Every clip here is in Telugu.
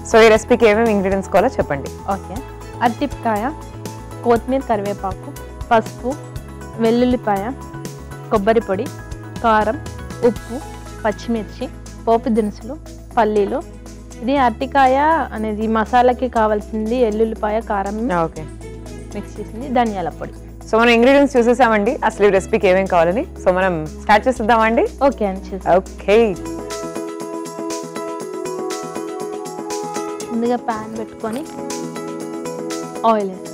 సో ఈ రెసిపీకి ఏమేమి ఇంగ్రీడియంట్స్ కావాలో చెప్పండి. ఓకే, అరటికాయ, కొత్తిమీర, కరివేపాకు, పసుపు, వెల్లుల్లిపాయ, కొబ్బరి పొడి, కారం, ఉప్పు, పచ్చిమిర్చి, పోపు దినుసులు, పల్లీలు. ఇది అరటికాయ అనేది మసాలాకి కావాల్సింది. ఎల్లుల్లిపాయ, కారం మిక్స్ చేసింది, ధనియాల పొడి. సో మనం ఇంగ్రీడియంట్స్ చూసేసామండి, అసలు ఈ రెసిపీకి ఏమేమి కావాలని. సో మనం స్టార్ట్ చేసేద్దామండి. ఓకే అండి. ఓకే, ముందుగా ప్యాన్ పెట్టుకొని ఆయిల్ వేసి,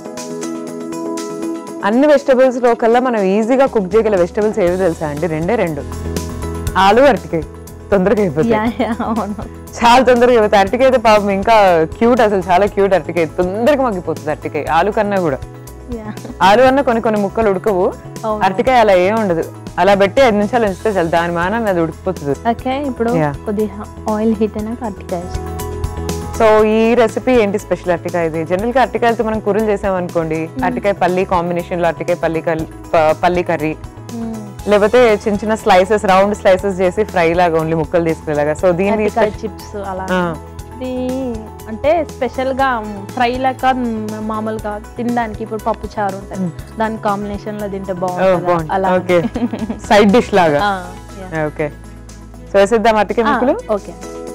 అన్ని వెజిటబుల్స్ లో కల్లా మనం ఈజీగా కుక్ చేయగల వెజిటబుల్స్ ఏవి తెలుసా అండి? రెండు, ఆలు, అరటికాయ. తొందరగా అయిపోతాయి, చాలా తొందరగా అయిపోతాయి. అరటికాయ అయితే పాపం ఇంకా క్యూట్, అసలు చాలా క్యూట్. అరటికాయ తొందరగా మగ్గిపోతుంది. అరటికాయ ఆలు కన్నా కూడా, ఆలు అన్న కొన్ని ముక్కలు ఉడకవు, అరటికాయ అలా ఏం ఉండదు. అలా పెట్టి 5 నిమిషాలు ఉంచితే చాలు, దాని మానం అది ఉడికిపోతుంది. ఓకే, ఇప్పుడు కొద్దిగా ఆయిల్ హీట్ అయినాక అరటికాయ. సో ఈ రెసిపీ ఏంటి స్పెషల్? అరటికాయది జనరల్ గా అరటికాయలతో మనం కూరలు చేసామనుకోండి, అరటికాయ పల్లి కాంబినేషన్ లో అరటికాయ పల్లి కర్రీ, లేకపోతే చిన్న చిన్న స్లైసెస్, రౌండ్ స్లైసెస్ చేసి ఫ్రై లాగా ఓన్లీ ముక్కలు తీసుకునేలాగా. సో దీని చిప్స్ అలా అంటే స్పెషల్ గా ఫ్రై లాగా మామూలుగా తినడానికి. ఇప్పుడు పప్పు చారు ఉంటుంది, దాని కాంబినేషన్ లో తింటే బాగుంటుంది అలా. ఓకే, సైడ్ డిష్ లాగా. ఓకే, సో వేసేద్దాం అరటికాయ ముక్కలు. ఓకే,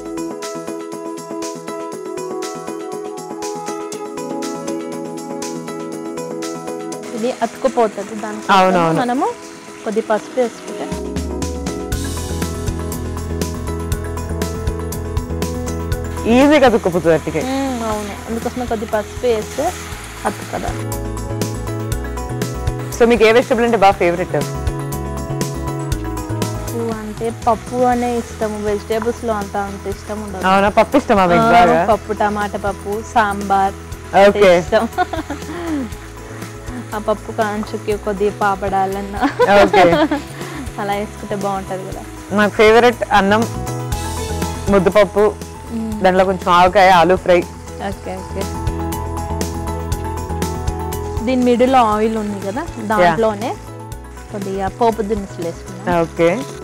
ఇది అతుకుపోతుంది. దానికి మనము కొద్ది పసుపు వేసుకుంటే ఈజీగా అతుక్కుపోతుంది అరటికాయ. అవును, అందుకోసమే కొద్ది పసుపు వేస్తే అతుకదా. సో మీకు ఏ వెజిటబుల్ అంటే బాగా ఫేవరెట్? అంటే పప్పు అనే ఇష్టము, వెజిటేబుల్స్ లో అంత ఇష్టం ఉండదు. అవునా, పప్పు ఇష్టమా? పప్పు, టమాటా పప్పు, సాంబార్ ఇష్టం. ఆ పప్పు కాంచుకి కొద్దిగా పాపడాలన్నా అలా వేసుకుంటే బాగుంటది కదా. నాకు ఫేవరెట్ అన్నం, ముద్దపప్పు, దాంట్లో కొంచెం ఆవకాయ, ఆలు ఫ్రై. ఓకే ఓకే, దీని మిడిల్ లో ఆయిల్ ఉంది కదా, దాంట్లోనే కొద్దిగా పోపు దినుసులు వేసుకున్నాం. ఓకే,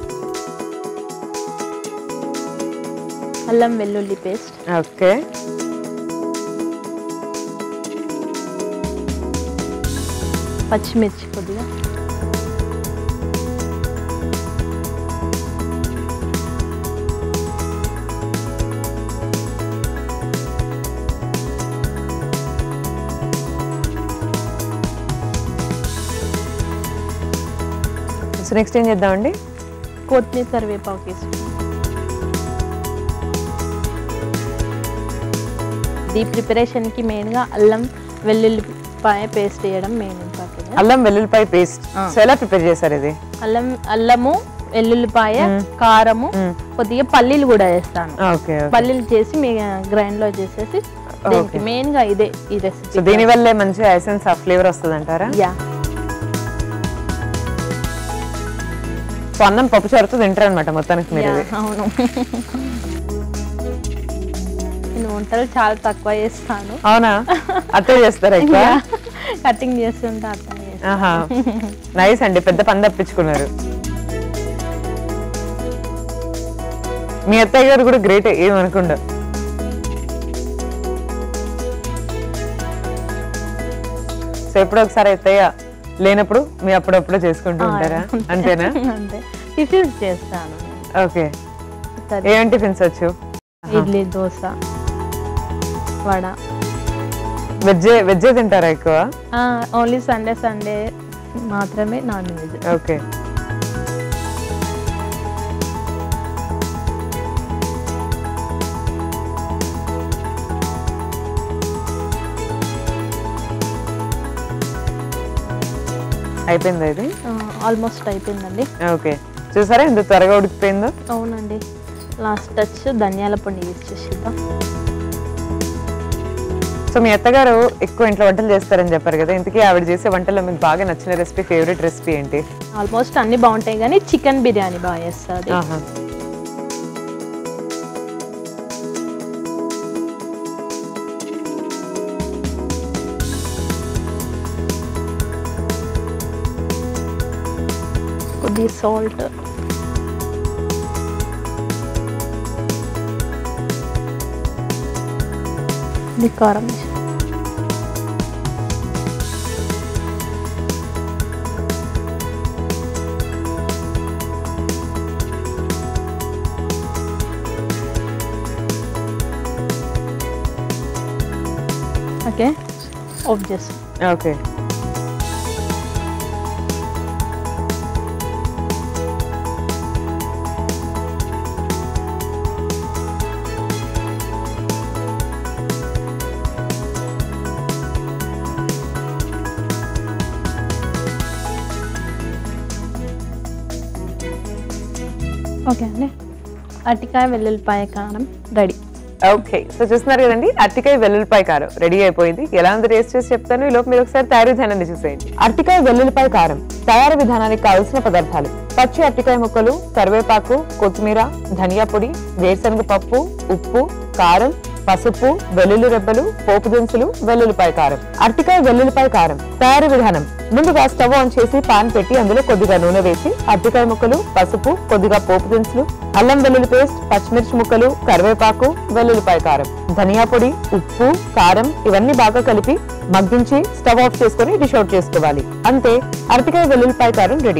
అల్లం వెల్లుల్లి పేస్ట్. ఓకే, పచ్చిమిర్చి కొద్దిగా, సో నెక్స్ట్ ఏం చేద్దామండి? కొత్తిమీర, కరివేపాకు వేసుకుంటాం. ఈ ప్రిపరేషన్ కి మెయిన్ గా అల్లం వెల్లుల్లిపాయ పేస్ట్ వేయడం మెయిన్ ఇంపార్టెంట్. అల్లం వెల్లుల్లిపాయ పేస్ట్ సో ఎలా ప్రిపేర్ చేశారు ఇది? అల్లము, వెల్లుల్లిపాయ, కారము, కొద్దిగా పల్లీలు కూడా వేస్తాను. పల్లీలు చేసి మీ గ్రైండ్ లో చేసేసి దీనికి మెయిన్ గా ఇదే ఈ రెసిపీ. దీని వల్లే మంచి ఎసెన్స్ ఆఫ్ ఫ్లేవర్ వస్తుంది అంటారా? యా. సో అన్నం పప్పు చారుతో తింటారు అనమాట మొత్తానికి మీరు? అవును, నేను వంటలు చాలా తక్కువ చేస్తాను. అవునా, అత్తే చేస్తారా ఎక్కువ? కటింగ్ చేస్తుంటే అర్థం చేస్తాను. నైస్ అండి, పెద్ద పని తప్పించుకున్నారు. మీ అత్తయ్య గారు కూడా గ్రేట్, ఏమనుకుండా. సో ఎప్పుడో ఒకసారి అత్తయ్య లేనప్పుడు మీ అప్పుడప్పుడు చేసుకుంటూ ఉంటారా? అంతేనా? అంతే. టిఫిన్స్ చేస్తాను. ఓకే, ఏం టిఫిన్స్ వచ్చు? ఇడ్లీ, దోశ, వడ. వెజ్జే తింటారా ఎక్కువ? ఓన్లీ సండే మాత్రమే నాన్ వెజ్. ఓకే, అయిపోయిందా ఇది? ఆల్మోస్ట్ అయిపోయిందండి. ఓకే, చూసారా ఎంత త్వరగా ఉడికిపోయిందో? అవునండి, లాస్ట్ టచ్ ధనియాల పొడి యూజ్ చేసేద్దాం. సో మీ అత్తగారు ఎక్కువ ఇంట్లో వంటలు చేస్తారని చెప్పారు కదా, ఇంతకీ ఆవిడ చేసే వంటల్లో మీకు బాగా నచ్చిన రెసిపీ, ఫేవరెట్ రెసిపీ ఏంటి? ఆల్మోస్ట్ అన్ని బాగుంటాయి కానీ చికెన్ బిర్యానీ బాగా చేస్తుంది. కొద్దిగా సాల్ట్, ఇది కారం. ఓకే, ఆఫ్ చేసి. ఓకే, ఓకే అండి, అరటికాయ వెల్లుల్లిపాయ కారం రెడీ. ఓకే, సో చూస్తున్నారు కదండి, అరటికాయ వెల్లుల్లిపాయ కారం రెడీ అయిపోయింది. ఎలా ఉందో టేస్ట్ చేసి చెప్తాను, ఈ లోపు మీరు ఒకసారి తయారీ విధానాన్ని చూసేయండి. అరటికాయ వెల్లుల్లిపాయ కారం తయారీ విధానానికి కావలసిన పదార్థాలు: పచ్చి అరటికాయ ముక్కలు, కరివేపాకు, కొత్తిమీర, ధనియా పొడి, వేరుశనగ పప్పు, ఉప్పు, కారం, పసుపు, వెల్లుల్లి రెబ్బలు, పోపు దినుసులు, వెల్లుల్లిపాయ కారం. అరటికాయ వెల్లుల్లిపాయ కారం తయారీ విధానం: ముందుగా స్టవ్ ఆన్ చేసి పాన్ పెట్టి అందులో కొద్దిగా నూనె వేసి అరటికాయ ముక్కలు, పసుపు, కొద్దిగా పోపు దినుసులు, అల్లం వెల్లుల్లి పేస్ట్, పచ్చిమిర్చి ముక్కలు, కరివేపాకు, వెల్లుల్లిపాయ కారం, ధనియా పొడి, ఉప్పు, కారం ఇవన్నీ బాగా కలిపి మగ్గించి స్టవ్ ఆఫ్ చేసుకుని డిష్ అవుట్ చేసుకోవాలి. అంతే, అరటికాయ వెల్లుల్లిపాయ కారం రెడీ.